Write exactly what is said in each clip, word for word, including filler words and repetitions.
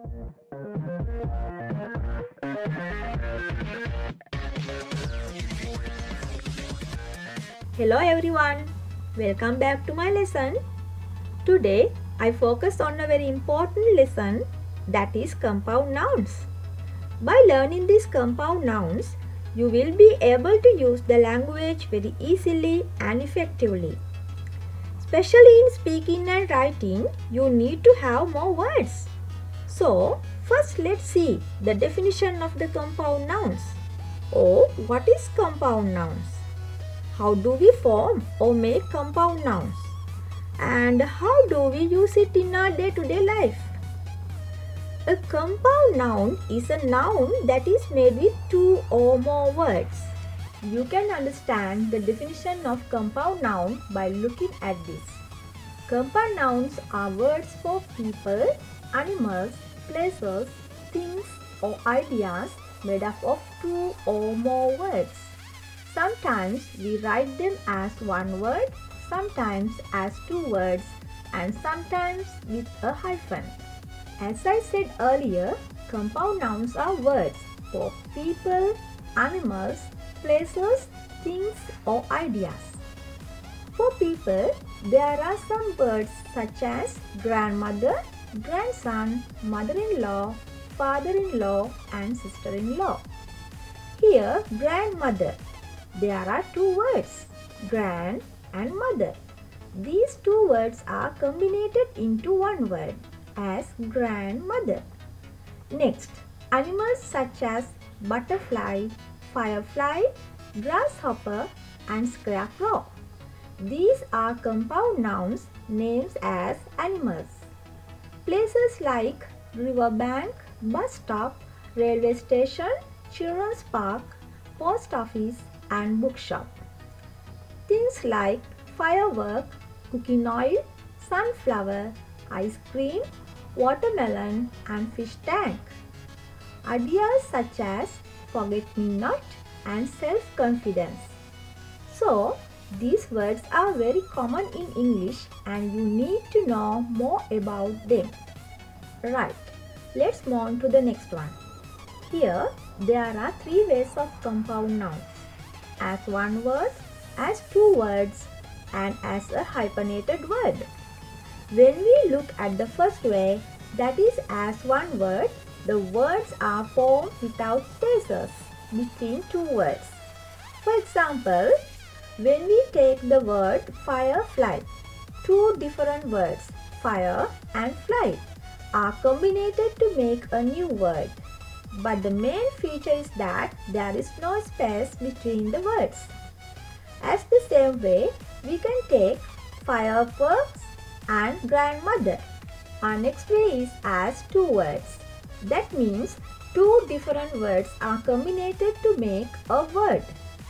Hello everyone, welcome back to my lesson. Today I focus on a very important lesson, that is compound nouns. By learning these compound nouns, you will be able to use the language very easily and effectively. Especially in speaking and writing, you need to have more words. So, first let's see the definition of the compound nouns. Oh, what is compound nouns? How do we form or make compound nouns? And how do we use it in our day-to-day life? A compound noun is a noun that is made with two or more words. You can understand the definition of compound noun by looking at this. Compound nouns are words for people, animals, places, things or ideas made up of two or more words. Sometimes we write them as one word, sometimes as two words, and sometimes with a hyphen. As I said earlier, compound nouns are words for people, animals, places, things or ideas. For people, there are some words such as grandmother, grandson, mother-in-law, father-in-law and sister-in-law. Here, grandmother. There are two words, grand and mother. These two words are combined into one word as grandmother. Next, animals such as butterfly, firefly, grasshopper and scarecrow. These are compound nouns names as animals. Places like riverbank, bus stop, railway station, children's park, post office and bookshop. Things like firework, cooking oil, sunflower, ice cream, watermelon and fish tank. Ideas such as forget-me-not and self-confidence. So, these words are very common in English and you need to know more about them. Right, let's move on to the next one. Here, there are three ways of compound nouns. As one word, as two words and as a hyphenated word. When we look at the first way, that is as one word, the words are formed without spaces between two words. For example, when we take the word firefly, two different words, fire and fly, are combined to make a new word. But the main feature is that there is no space between the words. As the same way, we can take fireworks and grandmother. Our next way is as two words. That means two different words are combined to make a word.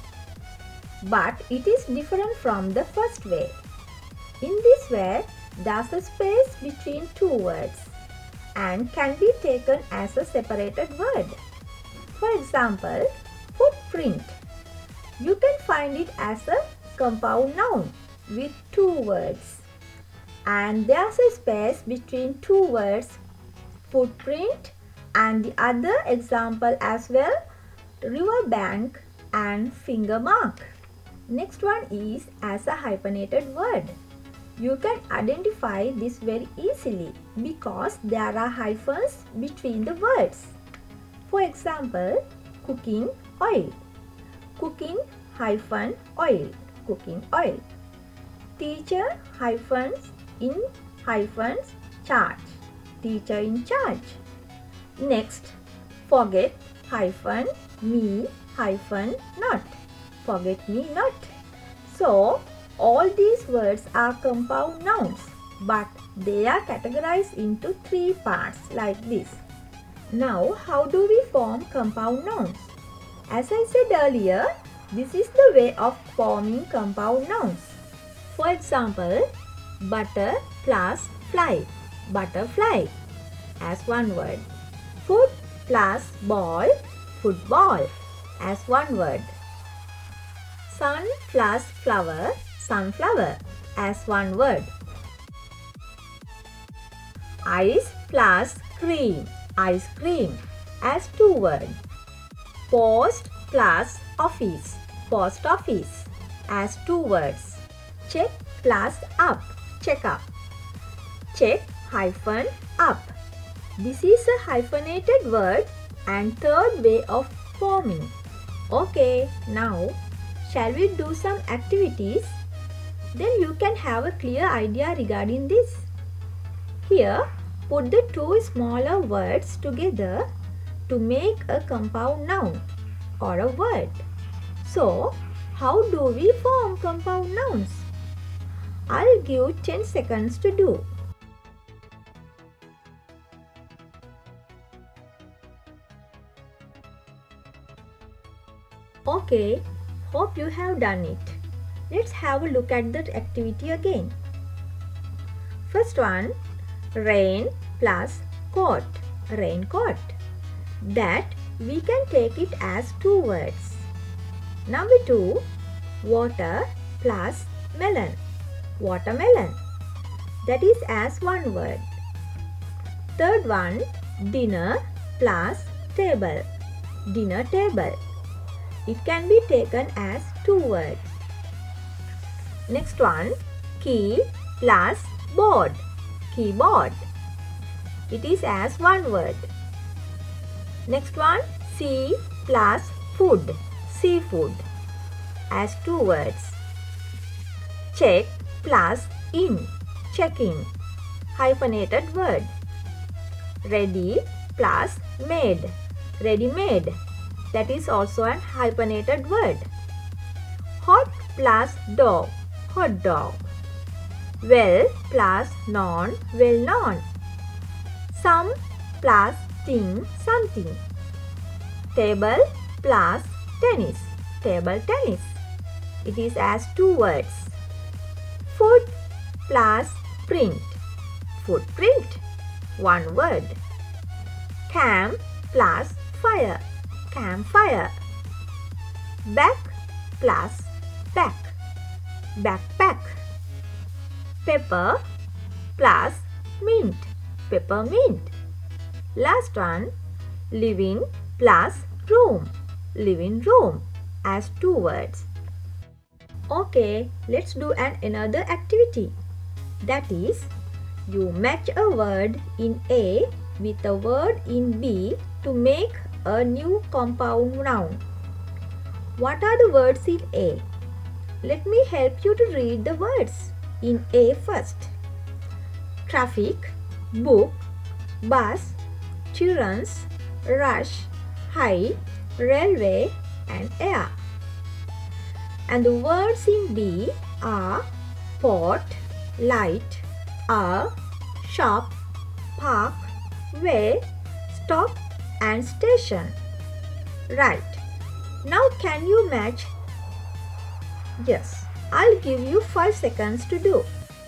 But it is different from the first way. In this way, there is a space between two words and can be taken as a separated word. For example, footprint. You can find it as a compound noun with two words. And there's a space between two words, footprint, and the other example as well, riverbank and finger mark. Next one is as a hyphenated word. You can identify this very easily because there are hyphens between the words. For example, cooking oil. Cooking hyphen oil. Cooking oil. Teacher hyphens in hyphens charge. Teacher in charge. Next, forget hyphen me hyphen not. Forget me not. So, all these words are compound nouns, but they are categorized into three parts like this. Now, how do we form compound nouns? As I said earlier, this is the way of forming compound nouns. For example, butter plus fly, butterfly as one word. Foot plus ball, football as one word. Sun plus flower, sunflower as one word. Ice plus cream, ice cream as two words. Post plus office, post office as two words. Check plus up, check up. Check hyphen up. This is a hyphenated word and third way of forming. Okay, now shall we do some activities? Then you can have a clear idea regarding this. Here, put the two smaller words together to make a compound noun or a word. So, how do we form compound nouns? I'll give ten seconds to do. Okay, hope you have done it. Let's have a look at the activity again. First one, rain plus coat, raincoat. That we can take it as two words. Number two, water plus melon, watermelon. That is as one word. Third one, dinner plus table, dinner table. It can be taken as two words. Next one, key plus board, keyboard. It is as one word. Next one, sea plus food, seafood, as two words. Check plus in, check-in, hyphenated word. Ready plus made, ready-made. That is also an hyphenated word. Hot plus dog, hot dog. Well plus known, well known. Some plus thing, something. Table plus tennis, table tennis. It is as two words. Foot plus print, footprint, one word. Camp plus fire, campfire. Back plus pack, backpack. Pepper plus mint, peppermint. Last one, living plus room, living room, as two words. Okay, let's do an another activity. That is, you match a word in A with a word in B to make a new compound noun. What are the words in A? Let me help you to read the words in A first. Traffic, book, bus, children's, rush, high, railway and air. And the words in B are pot, light, hour, shop, park, way, stop and station. Right. Now can you match? Yes. I'll give you five seconds to do.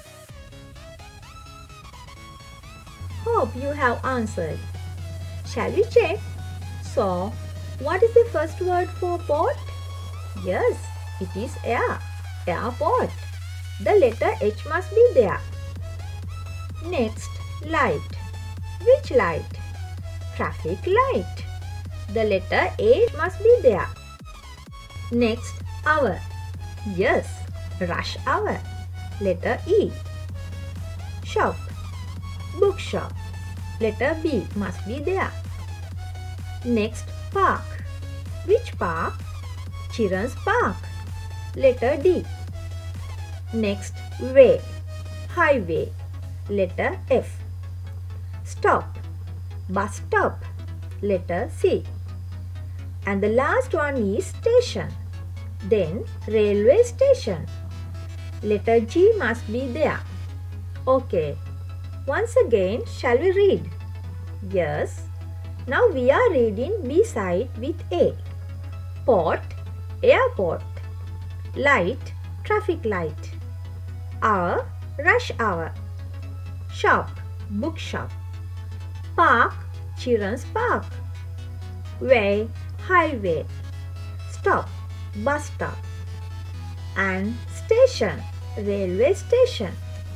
Hope you have answered. Shall we check? So, what is the first word for pot? Yes, it is air. Airport. The letter H must be there. Next, light. Which light? Traffic light. The letter A must be there. Next, hour. Yes, rush hour. Letter E. Shop. Bookshop. Letter B must be there. Next, park. Which park? Children's park. Letter D. Next, way. Highway. Letter F. Stop. Bus stop. Letter C. And the last one is station. Then railway station. Letter G must be there. Okay. Once again, shall we read? Yes. Now we are reading B side with A. Pot, airport. Light, traffic light. Hour, rush hour. Shop, bookshop. Park, children's park. Way, highway. Stop, bus stop. And station, railway station.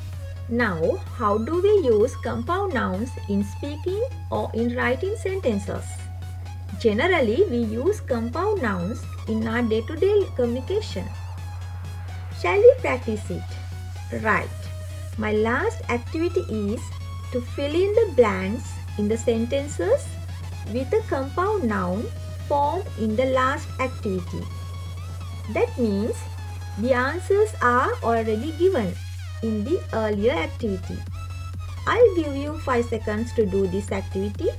Now, how do we use compound nouns in speaking or in writing sentences? Generally, we use compound nouns in our day-to-day communication. Shall we practice it? Right. My last activity is to fill in the blanks in the sentences with a compound noun formed in the last activity. That means the answers are already given in the earlier activity. I'll give you five seconds to do this activity.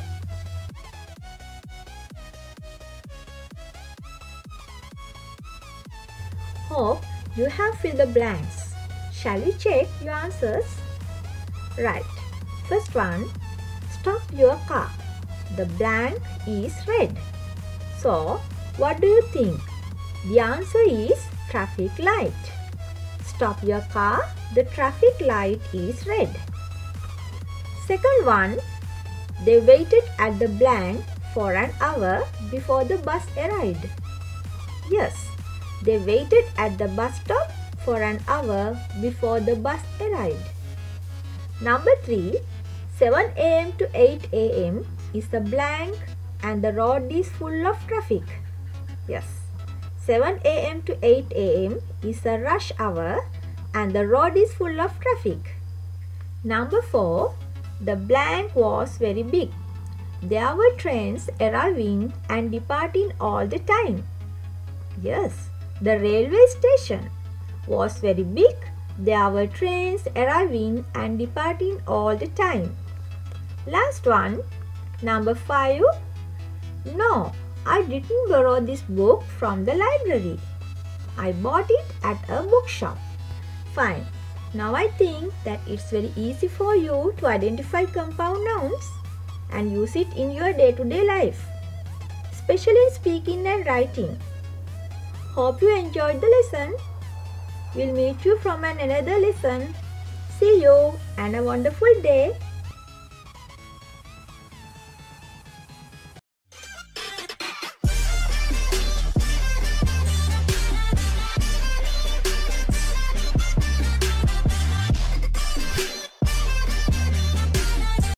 Hope you have filled the blanks. Shall we check your answers? Right. First one, stop your car. The blank is red. So, what do you think? The answer is traffic light. Stop your car. The traffic light is red. Second one, they waited at the blank for an hour before the bus arrived. Yes, they waited at the bus stop for an hour before the bus arrived. Number three, seven a m to eight a m is a blank and the road is full of traffic. Yes, seven a m to eight a m is a rush hour and the road is full of traffic. Number four, the blank was very big. There were trains arriving and departing all the time. Yes, the railway station was very big. There were trains arriving and departing all the time. Last one, number five. No, I didn't borrow this book from the library. I bought it at a bookshop. Fine. Now I think that it's very easy for you to identify compound nouns and use it in your day-to-day life, especially in speaking and writing. Hope you enjoyed the lesson. We'll meet you from an another lesson. See you and a wonderful day.